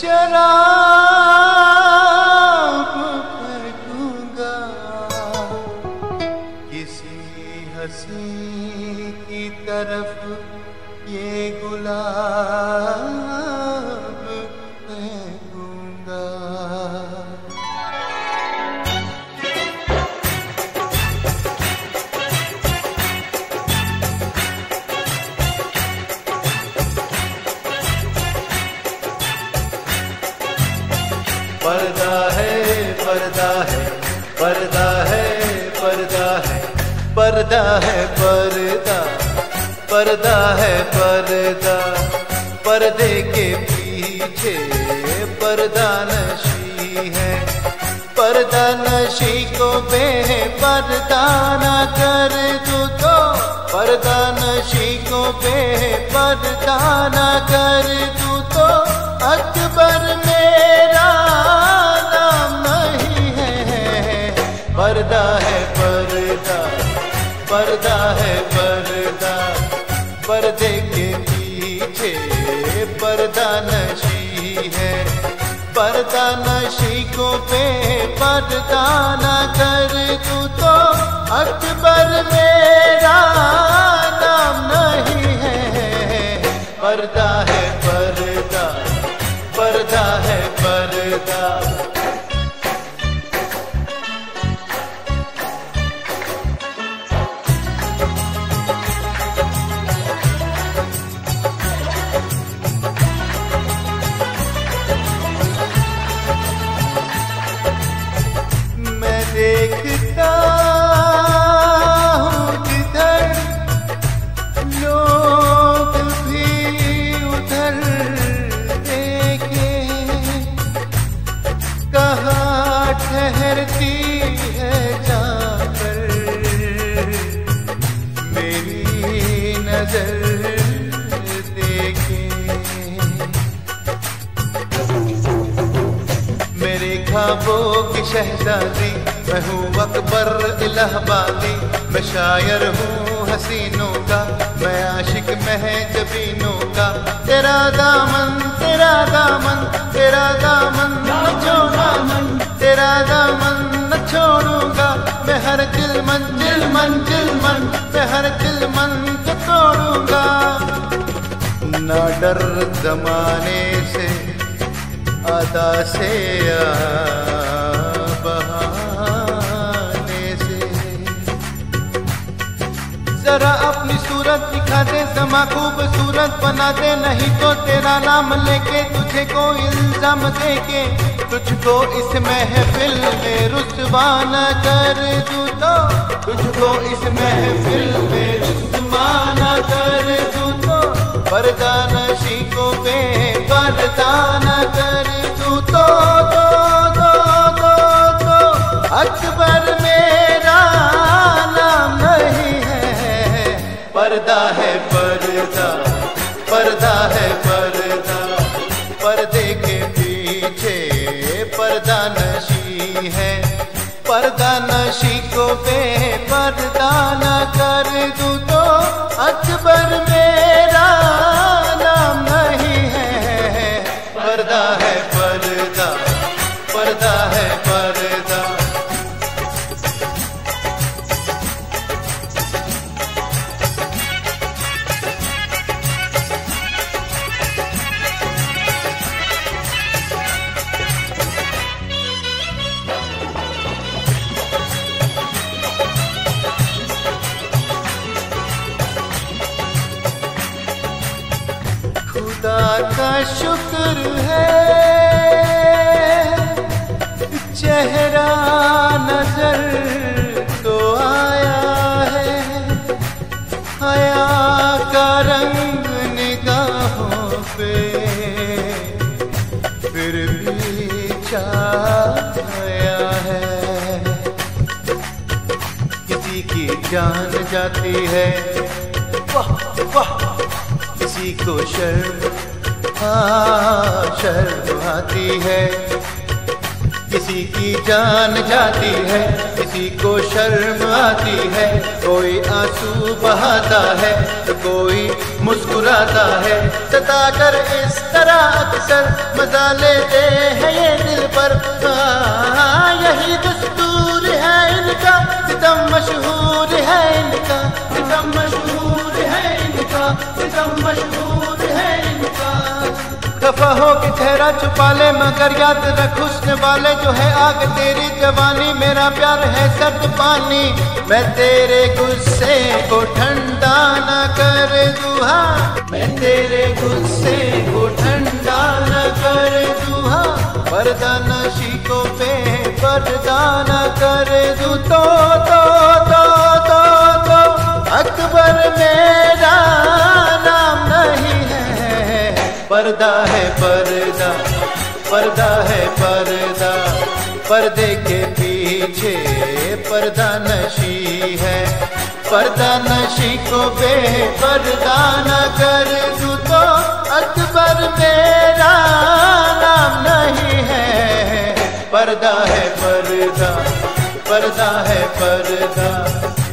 शराब फेंकूंगा किसी हंसी की तरफ, ये गुलाब फेंकूंगा। पर्दा है, पर्दा है, पर्दा है, पर्दा है, पर्दा है, पर्दा, पर्दा है, पर्दा, पर्दे के पीछे पर्दा नशी है। पर्दा नशी को बेपर्दा न कर दूं तो, पर्दा नशी को बेपर्दा न कर दूं तो, अकबर मेरा नाम नहीं है। पर्दा है, पर्दा, पर्दा है, पर्दा, पर्दे के पीछे पर्दा नशी है। पर्दा नशी को बेपर्दा न कर दूं तो, अकबर मेरा नाम नहीं है। पर्दा है, पर्दा, पर्दा है, पर्दा। मैं देखता हूँ जिधर, लोग भी उधर देखे। कहाँ ठहरती है जाकर मेरी नजर देखे। मेरे ख्वाबों की शहजादी मैं हूँ अकबर इलाहाबादी। मैं शायर हूँ हसीनों का, मैं आशिक महजबीनों का। तेरा दामन, तेरा दामन, तेरा दामन न छोड़ूंगा, तेरा दामन न छोड़ूंगा। मैं हर दिल मंजिल मंजिल मन, मैं हर दिल मन को तोड़ूंगा। ना डर जमाने से, अदा से या बहाने से। जरा अपनी सूरत दिखा दे, समा खूबसूरत बना दे, नहीं तो तेरा नाम लेके तुझे को इल्जाम देके तुझको इस महफिल में रुसवा न कर दूं तो, तुझको इस महफिल में रुसवा न कर दूं तो, पर्दा नशी को बेपर्दा न कर दूं तो, अकबर मेरा नाम नहीं है। पर्दा है, पर्दा, पर्दा है, पर्दा, पर्दे के पीछे पर्दा नशी है। पर्दा नशी को बेपर्दा न कर दूं तो, अकबर मेरा नाम नहीं है। पर्दा है, पर्दा, पर्दा है, पर्दा। खुदा का शुक्र है चेहरा नजर तो आया है। हया का रंग निगाहों पे फिर भी छाया है। किसी की जान जाती है, वाह वाह, किसी को शर्म आती है। किसी की जान जाती है, किसी को शर्म आती है, कोई आंसू बहाता है तो कोई मुस्कुराता है। सताकर इस तरह अक्सर मजा लेते हैं ये दिल पर, यही दस्तूर है इनका, सितम मशहूर है इनका, सितम मशहूर है इनका, सितम मशहूर है इनका। खफा हो के चेहरा छुपा ले मगर याद रख हुस्न वाले जो है आग तेरी जवानी, मेरा प्यार है सर्द पानी, मैं तेरे गुस्से को ठंडा न कर दूँ, मैं तेरे गुस्से को ठंडा न कर दूँ, पर्दा नशी को बेपर्दा न कर दूँ। तो अकबर मेरा नाम नहीं है, पर्दा है पर्दा, पर्दा है पर्दा, पर्दे के पीछे पर्दा नशी है, पर्दा नशी को बेपर्दा न कर दूँ तो अकबर मेरा नाम नहीं है, पर्दा है पर्दा, पर्दा है पर्दा।